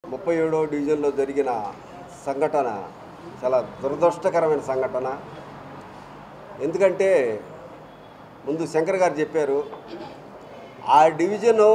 37వ డివిజన్లో జరిగిన సంఘటన చాలా దురదృష్టకరమైన సంఘటన. ఎందుకంటే ముందు శంకర్ గారు చెప్పారు, ఆ డివిజను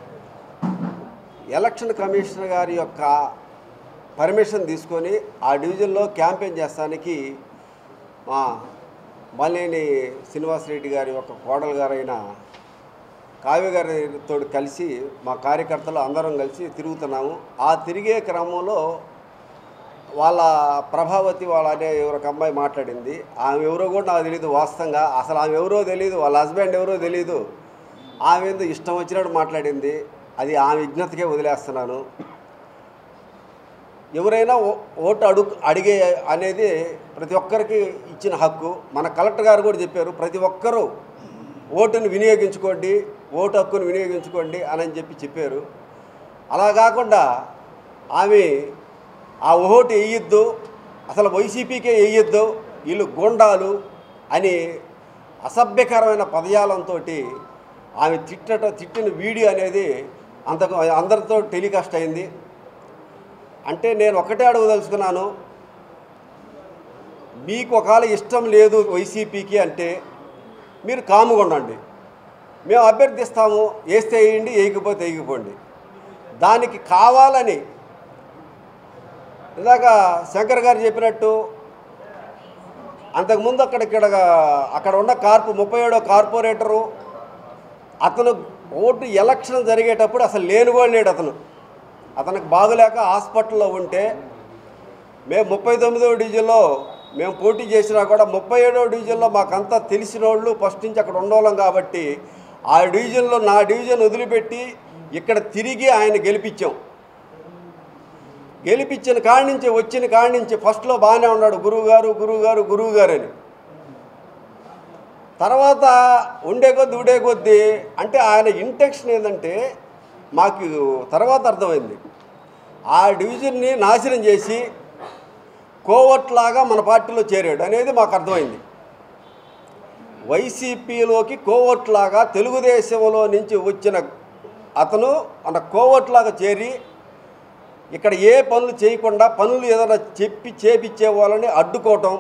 ఎలక్షన్ కమిషనర్ గారి యొక్క పర్మిషన్ తీసుకొని ఆ డివిజన్లో క్యాంపెయిన్ చేస్తానికి మా మల్లేని శ్రీనివాసరెడ్డి గారి యొక్క కోడలు గారైన కావ్య గారితో కలిసి మా కార్యకర్తలు అందరం కలిసి తిరుగుతున్నాము. ఆ తిరిగే క్రమంలో వాళ్ళ ప్రభావతి అనే ఒక అమ్మాయి మాట్లాడింది. ఆమె ఎవరో కూడా నాకు తెలియదు, వాస్తవంగా అసలు ఆమె ఎవరో తెలియదు, వాళ్ళ హస్బెండ్ ఎవరో తెలియదు. ఆమె ఇష్టం వచ్చినట్టు మాట్లాడింది. అది ఆమె విజ్ఞతకే వదిలేస్తున్నాను. ఎవరైనా ఓటు అడిగే అనేది ప్రతి ఒక్కరికి ఇచ్చిన హక్కు. మన కలెక్టర్ గారు కూడా చెప్పారు, ప్రతి ఒక్కరూ ఓటును వినియోగించుకోండి, ఓటు హక్కును వినియోగించుకోండి అని చెప్పారు. అలా కాకుండా ఆమె ఆ ఓటు వేయొద్దు, అసలు వైసీపీకే వేయొద్దు, వీళ్ళు గూండాలు అని అసభ్యకరమైన పదజాలంతో ఆమె తిట్టిన వీడియో అనేది అందరితో టెలికాస్ట్ అయింది. అంటే నేను ఒకటే అడగదలుచుకున్నాను, మీకు ఒకవేళ ఇష్టం లేదు వైసీపీకి అంటే మీరు కాముగా ఉండండి. మేము అభ్యర్థిస్తాము, వేస్తే వేయండి, వేయకపోతే వేయకపోండి. దానికి కావాలని ఇందాక శంకర్ గారు చెప్పినట్టు అంతకుముందు అక్కడ ఉన్న 37వ కార్పొరేటరు అతను ఓటు ఎలక్షన్ జరిగేటప్పుడు అసలు లేనుగోడు లేడు. అతనికి బాగులేక హాస్పిటల్లో ఉంటే మేము 39వ డివిజన్లో మేము పోటీ చేసినా కూడా 37వ డివిజన్లో మాకంతా తెలిసిన వాళ్ళు ఫస్ట్ నుంచి అక్కడ ఉండోళ్ళం కాబట్టి ఆ డివిజన్లో నా డివిజన్ వదిలిపెట్టి ఇక్కడ తిరిగి ఆయన గెలిపించిన కాడి నుంచి వచ్చిన కాడి నుంచి ఫస్ట్లో బాగానే ఉన్నాడు, గురువు గారు అని. తర్వాత ఉండే కొద్దీ అంటే ఆయన ఇంటెన్షన్ ఏంటంటే మాకు తర్వాత అర్థమైంది, ఆ డివిజన్ని నాశనం చేసి కోవట్లాగా మన పార్టీలో చేరాడు అనేది మాకు అర్థమైంది. వైసీపీలోకి కోవట్లాగా తెలుగుదేశంలో నుంచి వచ్చిన అతను మన కోవట్లాగా చేరి ఇక్కడ ఏ పనులు చేయకుండా పనులు ఏదైనా చేపించే వాళ్ళని అడ్డుకోవటం.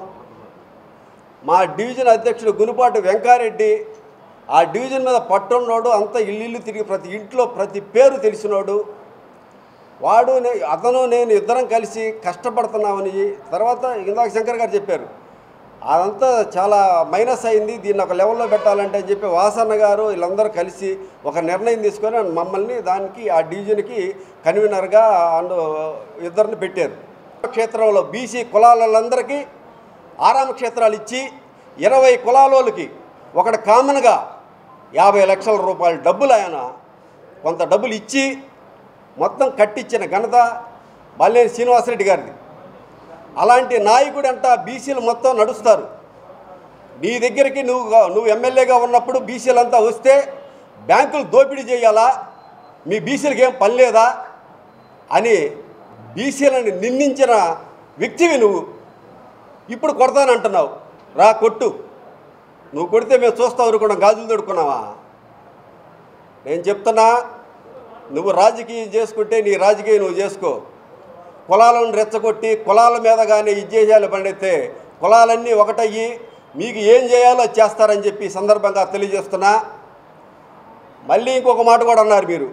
మా డివిజన్ అధ్యక్షుడు గునుపాటి వెంకారెడ్డి ఆ డివిజన్ మీద పట్టున్నోడు, అంతా ఇల్లు తిరిగి ప్రతి ఇంట్లో ప్రతి పేరు తెలిసినోడు వాడు. అతను నేను ఇద్దరం కలిసి కష్టపడుతున్నామని తర్వాత ఇందాక శంకర్ గారు చెప్పారు, అదంతా చాలా మైనస్ అయింది, దీన్ని ఒక లెవెల్లో పెట్టాలంటే అని చెప్పి వాసన్న గారు వీళ్ళందరూ కలిసి ఒక నిర్ణయం తీసుకొని మమ్మల్ని దానికి ఆ డివిజన్కి కన్వీనర్గా ఇద్దరిని పెట్టారు. క్షేత్రంలో బీసీ కులాలందరికీ ఆరామ క్షేత్రాలు ఇచ్చి 20 కులాలోళ్ళకి ఒకటి కామన్గా 50 లక్షల రూపాయల డబ్బులు ఆయన కొంత డబ్బులు ఇచ్చి మొత్తం కట్టించిన ఘనత మల్లేని శ్రీనివాసరెడ్డి గారిది. అలాంటి నాయకుడు అంట బీసీలు మొత్తం నడుస్తారు. నీ దగ్గరికి నువ్వు ఎమ్మెల్యేగా ఉన్నప్పుడు బీసీలంతా వస్తే బ్యాంకులు దోపిడీ చేయాలా, మీ బీసీలకి ఏం పని లేదా అని బీసీలను నిందించిన వ్యక్తివి నువ్వు. ఇప్పుడు కొడతానంటున్నావు, రా కొట్టు. నువ్వు కొడితే మేము చూస్తావు అనుకున్నా, గాజులు తొడుక్కున్నావా? నేను చెప్తున్నా, నువ్వు రాజకీయం చేసుకుంటే నీ రాజకీయం నువ్వు చేసుకో. కులాలను రెచ్చగొట్టి కులాల మీద కానీ చేయాలి పండితే కులాలన్నీ ఒకటయ్యి మీకు ఏం చేయాలో చేస్తారని చెప్పి సందర్భంగా తెలియజేస్తున్నా. మళ్ళీ ఇంకొక మాట కూడా అన్నారు మీరు,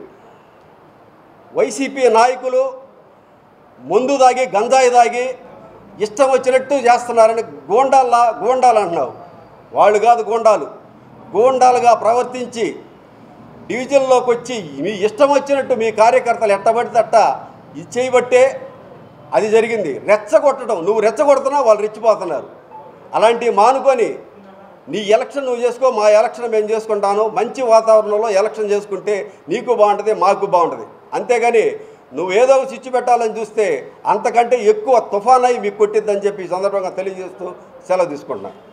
వైసీపీ నాయకులు మందు తాగి గంజాయి తాగి ఇష్టం వచ్చినట్టు చేస్తున్నారని గూండాలు అంటున్నావు. వాళ్ళు కాదు గూండాలుగా ప్రవర్తించి డివిజన్లోకి వచ్చి మీ ఇష్టం వచ్చినట్టు మీ కార్యకర్తలు ఎట్టబడితే అట్ట ఇది చేయబట్టే అది జరిగింది. రెచ్చగొట్టడం, నువ్వు రెచ్చగొడుతున్నావు, వాళ్ళు రెచ్చిపోతున్నారు. అలాంటివి మానుకొని నీ ఎలక్షన్ నువ్వు చేసుకో, మా ఎలక్షన్ మేము చేసుకుంటాను. మంచి వాతావరణంలో ఎలక్షన్ చేసుకుంటే నీకు బాగుంటుంది, మాకు బాగుంటుంది. అంతేగాని నువ్వేదో చిచ్చు పెట్టాలని చూస్తే అంతకంటే ఎక్కువ తుఫాన్ అయి మీకు కొట్టిద్దని చెప్పి సందర్భంగా తెలియజేస్తూ సెలవు తీసుకుంటున్నాను.